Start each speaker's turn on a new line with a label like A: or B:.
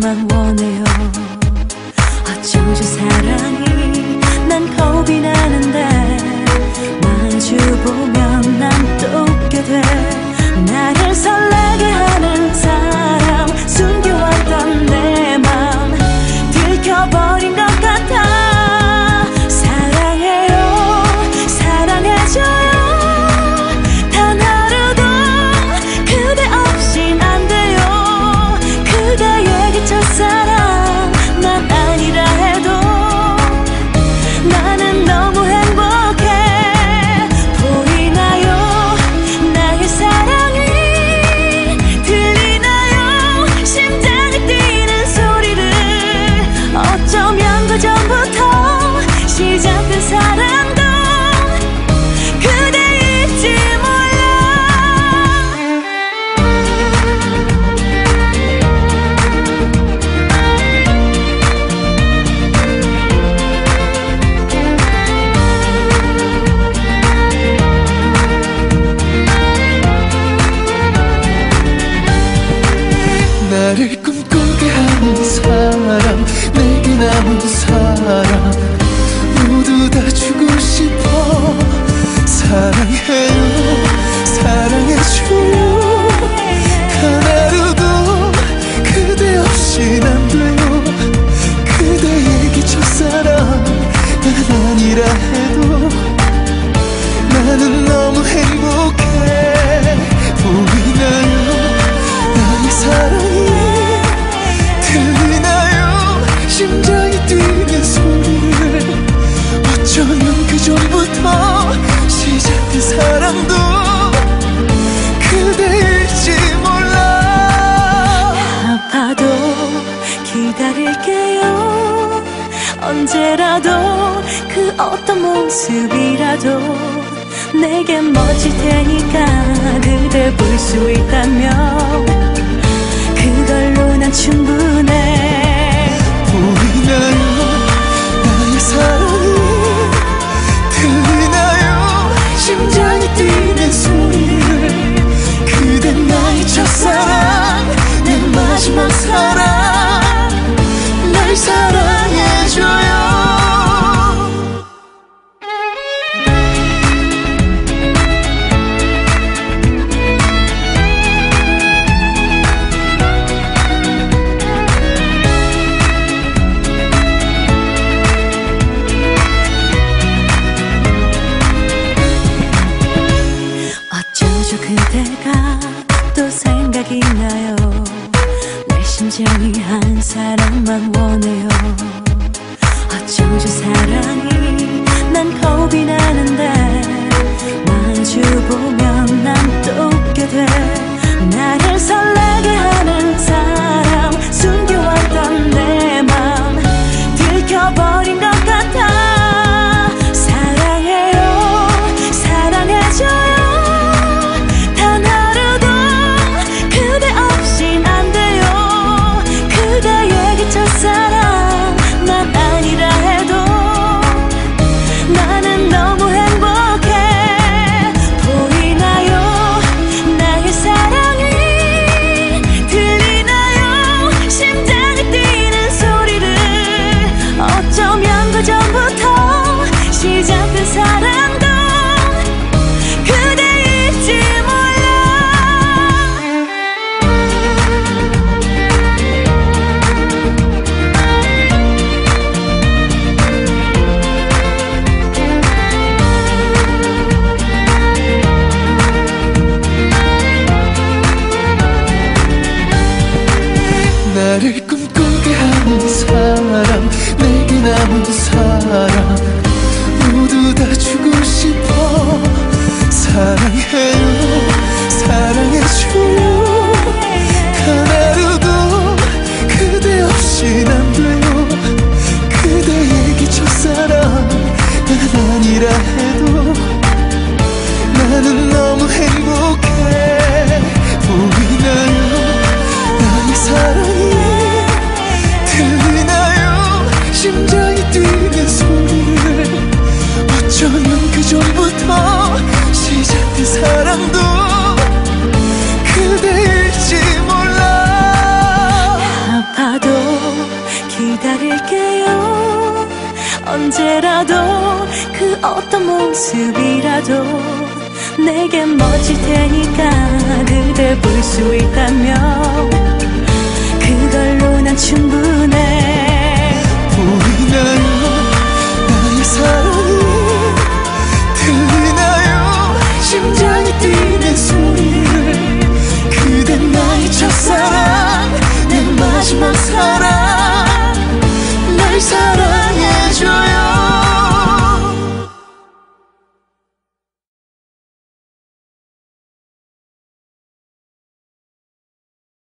A: 사랑만 원해요. 어쩌죠 사랑이 난 겁이 나는데 마주보면 난 또 웃게 돼. 나를 설레게 하는 사람, 숨겨왔던 내 맘 들켜버린 것 같아. 사랑해요, 사랑해줘요. 단 하루도 그대 없인 안 돼요. 그대에게 첫사랑 난 아니라 해도 나는 너무 행복해. 보이나요 나의 사랑이, 들리나요 심장이 뛰는 소리를. 어쩌면 그 전부터 시작된 사랑도 그대일지 몰라.
B: 나를 꿈꾸게 하는 사람, 내게 남은 사람 모두 다 주고 싶어. 사랑해요, 사랑해줘요. 단 하루도 그대 없인 안 돼요. 그대에게 첫사랑 난 아니라 해도 나는 너무 행복해. 보이나요 나의 사랑이, 들리나요 심장이 뛰는 소리를. 어쩌면 그 전부터 시작된 사랑도 그대일지 몰라.
A: 아파도 기다릴게요. 언제라도 그 어떤 모습이라도 내게 멋질 테니까. 그대 볼 수 있다면 그걸로 난 충분해.
B: 보이나요 나의 사랑이, 들리나요 심장이 뛰는 소리를. 그댄 나의 첫사랑, 내 마지막 사랑. 날 사랑해줘요.
A: 어쩌죠 그대가 또 생각이 나요. 내 심장이 한 사람만 원해요. 어쩌죠 사랑이 난 겁이 나는데 마주보면 난 또 웃게 돼. 나를 설레게 하는 사람, 숨겨왔던 내 맘 들켜버린 것 같아. 사랑해요, 사랑해줘요. 첫사랑 난 아니라 해도 나는 너무 행복해. 보이나요 나의 사랑이, 들리나요 심장이 뛰는 소리를. 어쩌면 그 전부터 시작된 사랑도 그대일지 몰라.
B: 나를 꿈꾸게 하는 사람, 내게 남은 사람 모두 다 주고 싶어. 사랑해요, 사랑해줘요. 단 하루도 그대 없인 안 돼요. 그대에게 첫사랑 난 아니라 해도 나는 너무 행복해. 보이나요 나의 사랑이, 들리나요 심장이 뛰는 소리를. 어쩌면 그 전부터 시작된 사랑도 그대일지 몰라.
A: 아파도 언제라도 그 어떤 모습이라도 내게 멋질 테니까 그댈 볼 수 있다면 그걸로 난 충분해.
B: 우리는